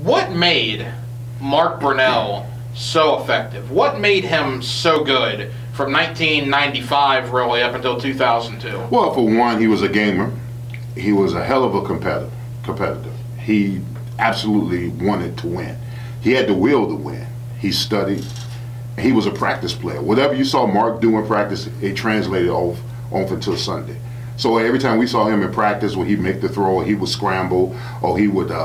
What made Mark Brunell so effective? What made him so good from 1995 really up until 2002? Well, for one, he was a gamer. He was a hell of a competitor. He absolutely wanted to win. He had the will to win. He studied. He was a practice player. Whatever you saw Mark do in practice, it translated off until Sunday. So every time we saw him in practice, when he'd make the throw, or he would scramble, or he would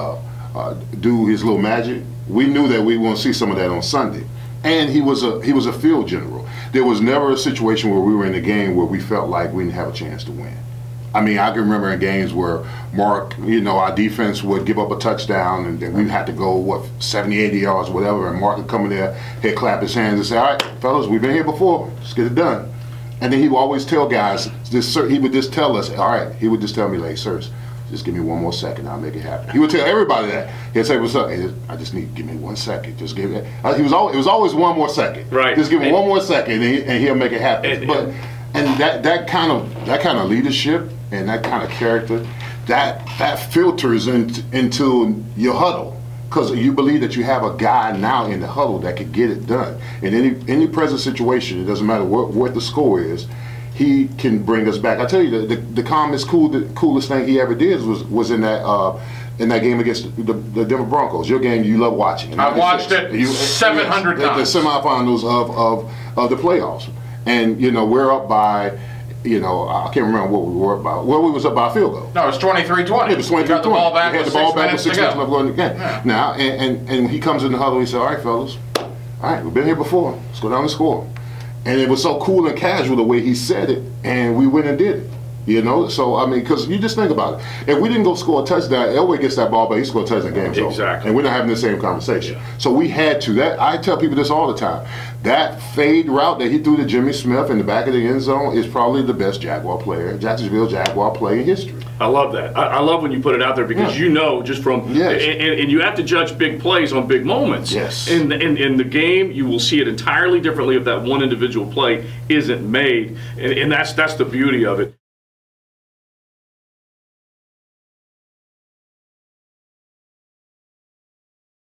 do his little magic, we knew that we were going to see some of that on Sunday. And he was a field general. There was never a situation where we were in a game where we felt like we didn't have a chance to win. I mean, I can remember in games where Mark, our defense would give up a touchdown and then we had to go, 70, 80 yards, whatever, and Mark would come in there, he'd clap his hands and say, all right, fellas, we've been here before, let's get it done. And then he would always tell guys, he would just tell us, all right, he would just tell me, like, sirs, just give me 1 more second, I'll make it happen. He would tell everybody that. He'd say, what's up? I just need, give me 1 second. Just give it. It was always 1 more second. Right. Just give me 1 more second and he'll make it happen. And that kind of leadership and that kind of character, that filters into your huddle, because you believe that you have a guy now in the huddle that can get it done. In any present situation, it doesn't matter what the score is, he can bring us back. I tell you, the calmest, coolest thing he ever did was in that game against the Denver Broncos. Your game you love watching. I watched it 700 times. The semifinals of the playoffs. And we're up by, I can't remember what we were up by. Well, we was up by a field goal. No, it was 23-20. It was 23-20. Got the ball back. We had the ball back with 6 minutes to left going in the game. Yeah. Now, and he comes in the huddle. He said, "All right, fellas. All right, we've been here before. Let's go down and score." And it was so cool and casual the way he said it, and we went and did it. So I mean, because you just think about it. If we didn't go score a touchdown, Elway gets that ball back, he scores a touchdown, game's over. Exactly. And we're not having the same conversation. Yeah. So we had to. That I tell people this all the time. That fade route that he threw to Jimmy Smith in the back of the end zone is probably the best Jacksonville Jaguar play in history. I love that. I love when you put it out there because just from and you have to judge big plays on big moments. Yes. In the game, you will see it entirely differently if that one individual play isn't made, and that's the beauty of it.